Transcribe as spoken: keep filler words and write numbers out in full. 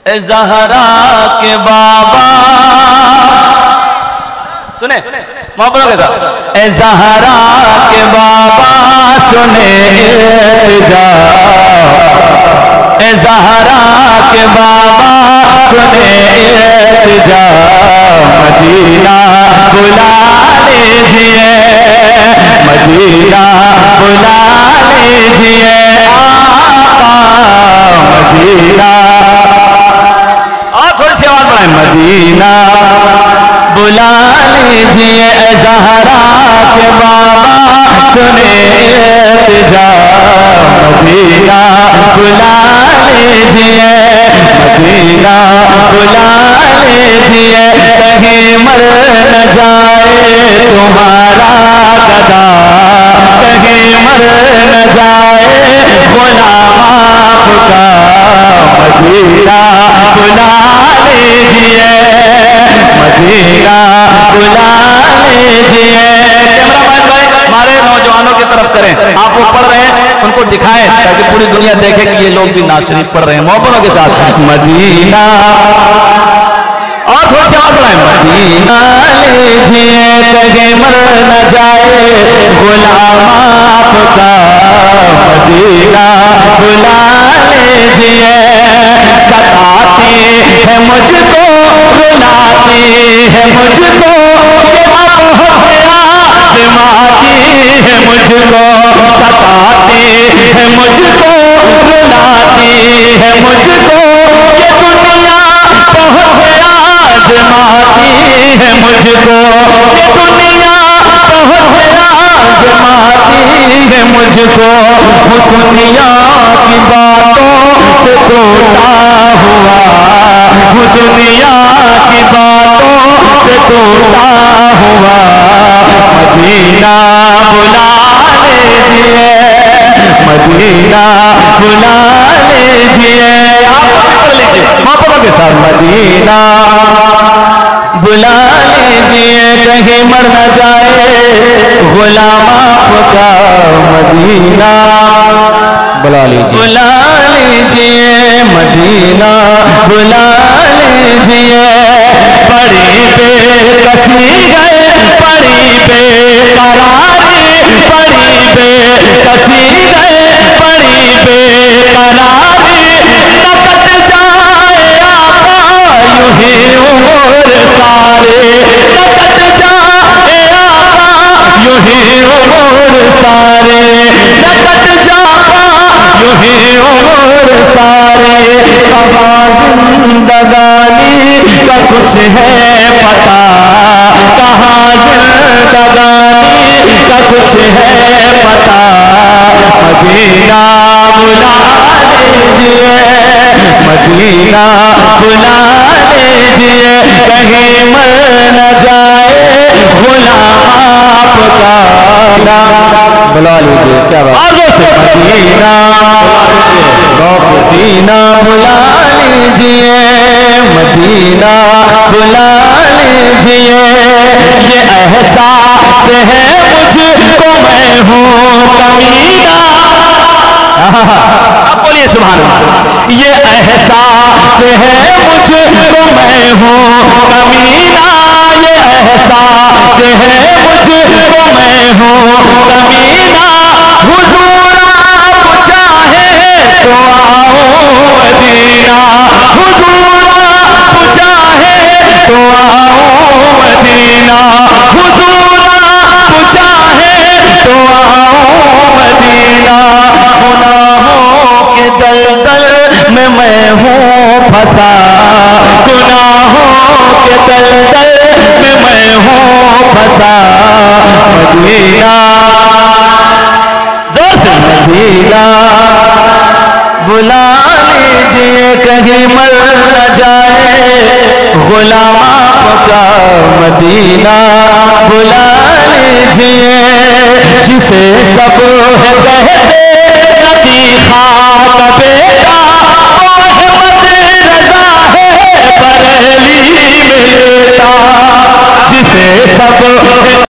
اے زہرا کے بابا سنے محبتوں کے ساتھ اے زہرا کے بابا سنے التجا اے زہرا کے بابا سنے التجا مدینہ بلا لیجئے مدینہ بلا لیجئے آقا مدینہ اور تھوڑی سی آواز بڑھائیں مدینہ بلا لیجئے اے زہرا کے بابا سنے التجا مدینہ بلا لیجئے مدینہ بلا لیجئے کہیں مر نہ جائے تمہارا گدا کہیں مر نہ جائے غلام آپ کا مدینہ بلا لیجئے مدینہ بلا لیجئے کیمرہ مین بھائی ہمارے نوجوانوں کی طرف کریں آپ وہ پڑھ رہے ہیں ان کو دکھائیں تاکہ پوری دنیا دیکھے کہ یہ لوگ بھی نعت شریف پڑھ رہے ہیں محبتوں کے ساتھ مدینہ اور تھوڑی سی آواز بڑھائیں مدینہ لیجئے کہیں مر نہ جائے غلام آپ کا مدینہ بلا لیجئے ستاتی ہے مجھ کو رلاتی ہے مجھ کو یہ اب حیات ماتی ہے مجھ کو ستاتی ہے مجھ کو رلاتی ہے مجھ کو یہ دنیا بہت آزماتی ہے مجھ کو یہ دنیا بہت آزماتی ہے مجھ کو وہ دنیا کی باتوں سے ٹوٹا ہوا وہ دنیا کی باتوں سے ٹوٹا ہوا مدینہ بلا لیجئے مدینہ بلا لیجئے آپ پڑھ لیجئے محبتوں کے ساتھ مدینہ بلا لیجئے کہیں مر نہ جائے غلام آپ کا مدینہ بلا لیجئے بلا لیجئے مدینہ بلا لیجئے پڑی بے کسی گئے پڑی بے قراری پڑی بے کسی گئے پڑی بے قراری نہ کٹ جائے آقا یوں ہی عمر سارے نہ کٹ جائے آقا یوں ہی عمر سارے نہ کٹ جائے یوں ہی عمر سارے کہاں زندگانی کا کچھ ہے پتا کہاں زندگانی کا کچھ ہے پتا مدینہ بلا لیجئے مدینہ بلا لیجئے کہیں مر نہ جائے غلام آپ کا بلا لیجئے کیا بات آزو سے مدینہ مدینہ بلا لیجئے مدینہ بلا لیجئے یہ احساس ہے مجھ کو میں ہوں کمینہ اب بولیے سبحان اللہ یہ احساس ہے مجھ کو میں ہوں کمینہ یہ احساس ہے مجھ کو میں ہوں کمینہ حضور آپ چاہے تو آؤ مدینہ حضور آپ چاہے تو آؤ مدینہ حضور آپ چاہے تو آؤ مدینہ گناہوں کے دلدل میں میں ہوں پھنسا گناہوں کے دلدل میں میں ہوں پھنسا مدینہ زور سے مدینہ بلا لیجئے کہیں مر نہ جائے غلام آپ کا مدینہ بلا لیجئے جسے سب ہے کہتے نبی خاک بیٹا احمد رضا ہے بریلی میں لیتا جسے سب